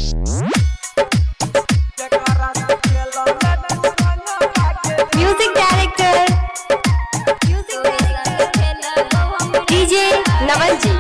Music director DJ Naval ji.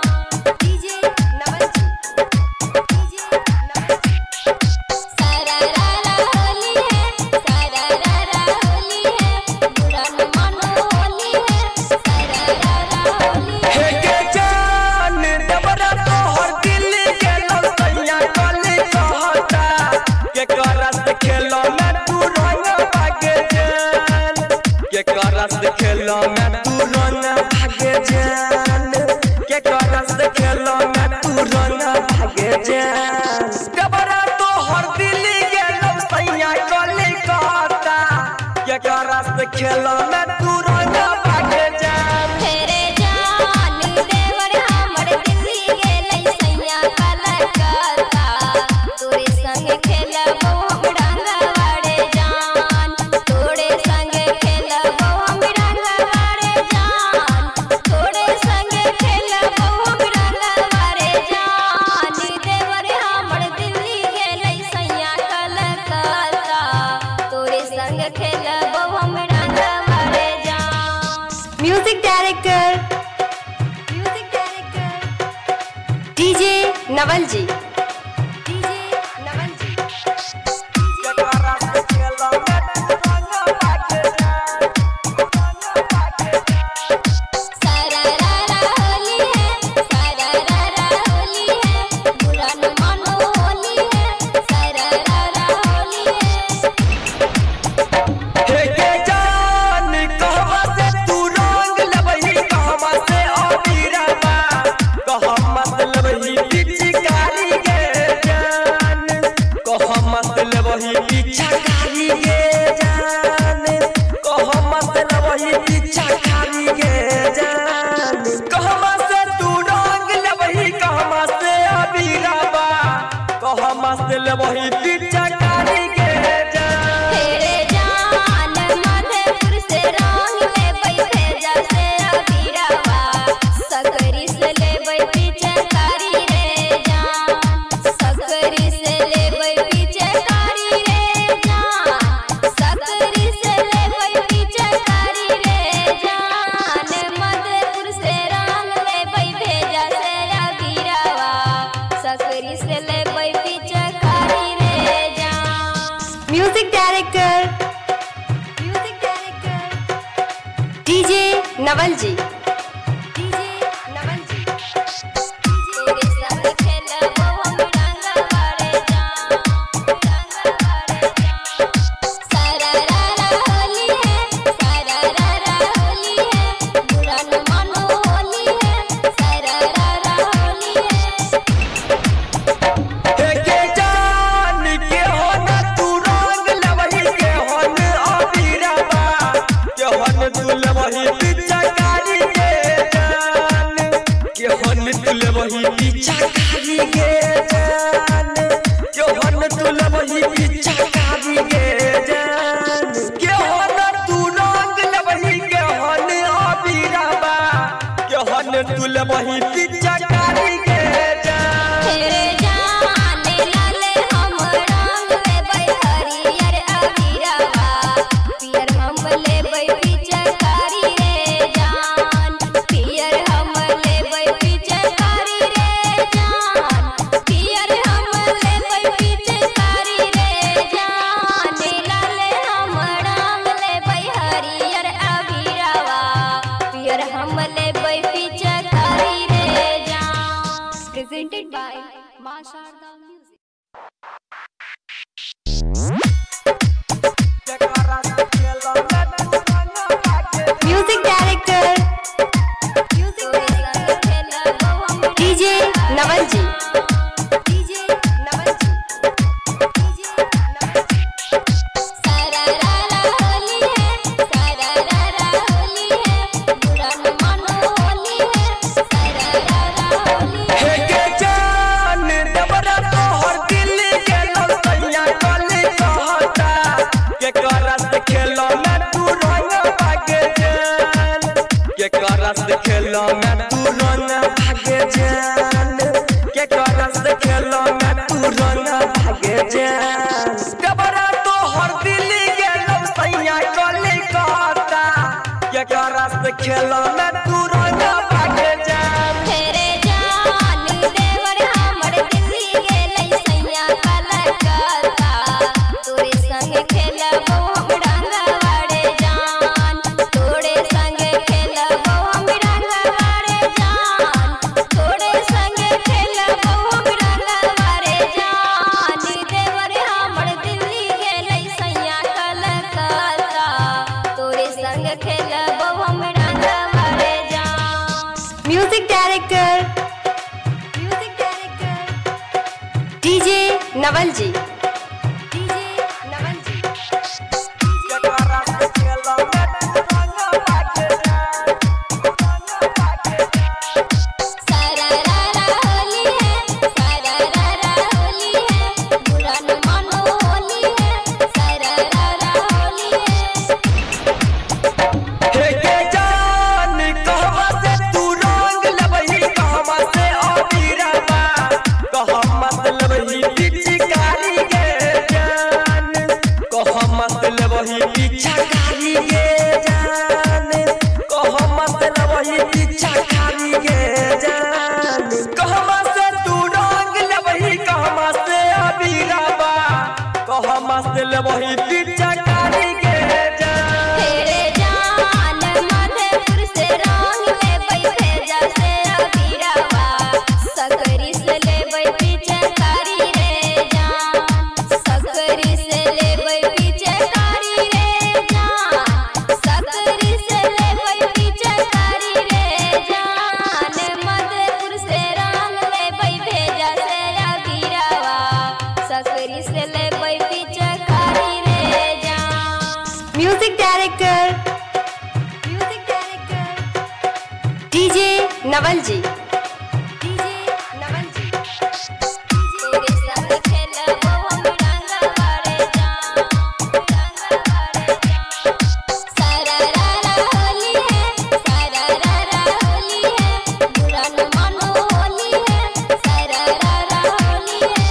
खेलो में तू रंग भागे जान के करस खेलो में तू रंग भागे जान डबरा तो हर दिल गेलो सैया कले कहता के करस खेलो में तू रंग भागे जान तेरे जान देवर हमर दिल गेलै सैया कले कहता तोरे संग खेलबो हम रंगवाड़े जान तोरे संग खेलबो हम म्यूजिक डायरेक्टर डीजे नवल जी। वही पिचकारी के तेरे जान मधेपुर से रंग लेबै भेजा से अबीरावा सकरी से लेबै पिचकारी रे जान सकरी से लेबै पिचकारी रे जान सकरी से लेबै पिचकारी रे जान मधेपुर से रंग लेबै भेजा से अबीरावा सकरी से लेबै म्यूजिक डायरेक्टर डीजे नवल जी। वही पिचकारी के जान केहन तुल वही पिचकारी के जान केहन तू रंग लबही केहन अबीराबा केहन तुल वही पिचकारी के जान तेरे जान लाले हम रंग लेबै हरियर अबीराबा पियर हम लेबै पिचकारी रे जान पियर हम लेबै पिचकारी रे जान पियर हम लेबै पिचकारी रे जान लाले हम रंग लेबै हरियर अबीराबा पियर हम लेबै पिचकारी रे जान। Presented by Ma Sharda Music. Music director DJ Naval ji. खेलो में तू रंग भागे जान के करस खेलो में तू रंग खेलो में तू रंग भाग जान फेरे जान देवर हमर दिल्ली गेलै सैया कलकत्ता तोरे संग खेलबो हम रंगवाड़े जान तोरे संग खेलबो हम रंगवाड़े जान तोरे संग खेलबो हम रंगवाड़े जान देवर हमर दिल्ली गेलै सैया कलकत्ता तोरे संग खेलबो हम रंगवाड़े जान म्यूजिक डायरेक्टर DJ नवल जी केकरा से खेलो में तू रंग भाग जान सरररा होली है सरररा होली है बुरा न मानो होली है सरररा होली है हे के जान कहवा से तू रंग लबही कहवा से अबीरवा कह मतलब ही पिचकारी गे जान कह मतलब ही पिचकारी गे जान कह मतलब ही पिचकारी गे जान कहवा से तू रंग लबही कहवा से अबीरवा कह मतलब ही पिचकारी गे जान तेरे जान मधुपुर से रंग लेबै भेजा से अबीरवा सकरी से लेबै पिचकारी रे जान सकरी से लेबै पिचकारी रे जान सकरी से लेबै पिचकारी रे जान मधुपुर से रंग लेबै भेजा से अबीरवा सकरी से लेबै पिचकारी रे जान म्यूजिक डायरेक्टर DJ नवल जी तोरे संग खेलबो हम रंगवाड़े जान सरररा होली है सरररा होली है बुरा न मानो होली है सरररा होली है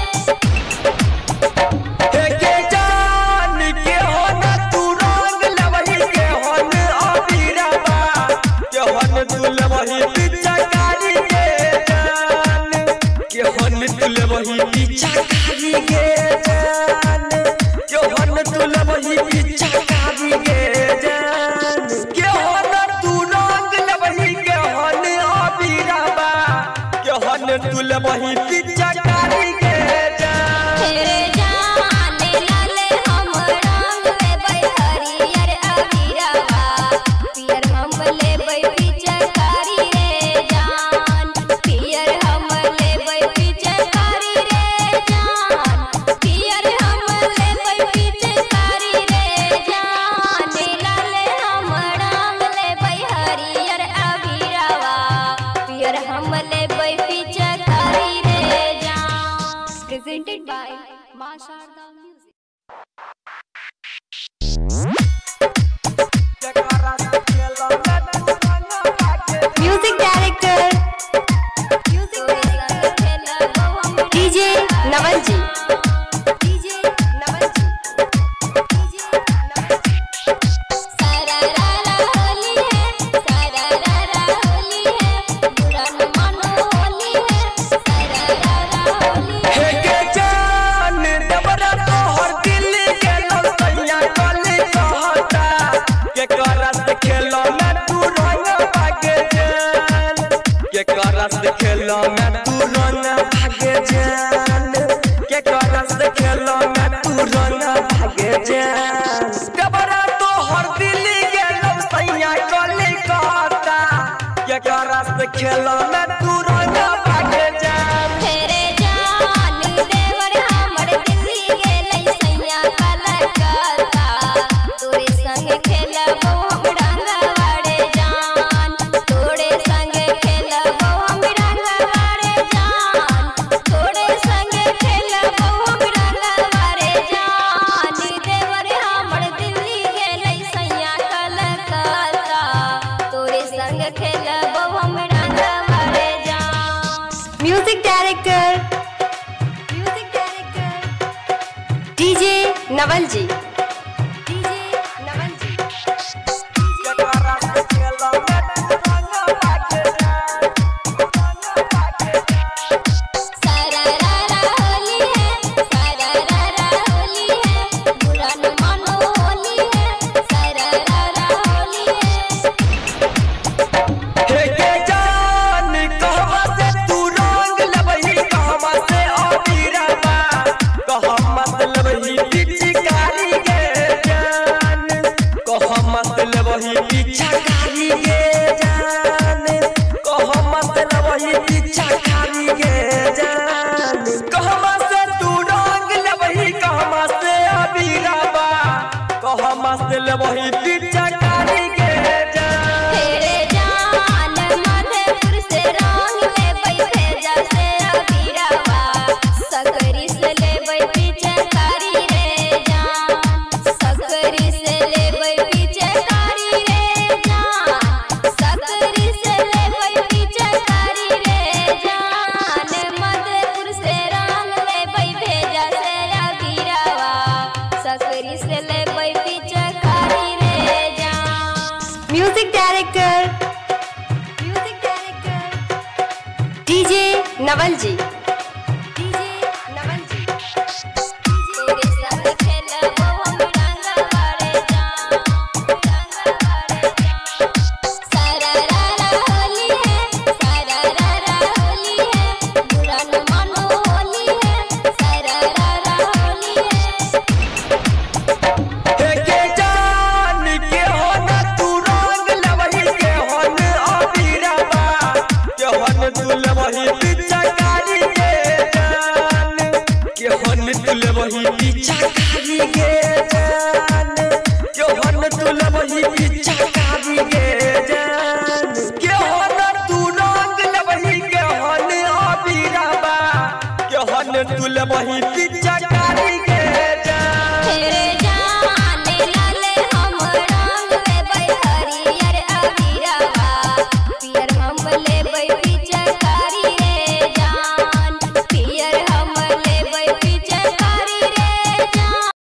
हे के जान के होन तू रंग लबही के होन अबीरवा के होन तू लबही पिचकारी गे जान के होन तू लबही पिचकारी गे जान के होन तू लबही पिचकारी गे जान के होन तू रंग लबही के होन अबीरवा के होन तू लबही पिचकारी गे जान तेरे जान लाले हम रंग लेबै हरियर अबीरवा पियर हम लेबै पिचकारी रे जान पियर हम लेबै पिचकारी रे जान पियर हम लेबै पिचकारी रे जान लाले हम रंग लेबै हरियर अबीरवा पियर हम लेबै पिचकारी रे जान presented by Ma Sharda Music केकरा से खेलो में तू रंग भाग म्यूजिक डायरेक्टर DJ नवल जी सरररा होली है सरररा होली है बुरा न मानो होली है सरररा होली है हे के जान देवरा तोहर दिल के लसैया कली कहता केकरा से खेलो में तू रंग भाग जान केकरा से खेलो में तू रंग भाग जान केकरा से खेलो में तू रंग भाग जान देवरा तोहर दिल के लसैया कली कहता केकरा से खेलो में तू रंग भाग जान तेरे जान देवर हमर दिल्ली गेलै सैया कलकत्ता तोरे संग खेलबो हम रंगवाड़े जान तोरे संग खेलबो हम रंगवाड़े जान तोरे संग खेलबो हम रंगवाड़े जान देवर हमर दिल्ली गेलै सैया कलकत्ता तोरे संग खेलबो हम रंगवाड़े जान म्यूजिक डायरेक्टर DJ नवल जी केकरा से खेलो में नवल जी, डीजे नवल जी। तेरे संग खेलबो हम रंग भरे जान, रंग भरे जान। सारा रारा होली है, सारा रारा होली है, बुरा न मानो होली है, सारा रारा होली है। के जान के हो न तू रंग लवही के हो न अबीरबा के हो न तू लवही पिचकारी के जान के हो न तू लवही पिचकारी के जान के हो न तू लवही पिचकारी के जान के हो न तू रंग लवही के हो न अबीरबा के हो न तू लवही पिचकारी के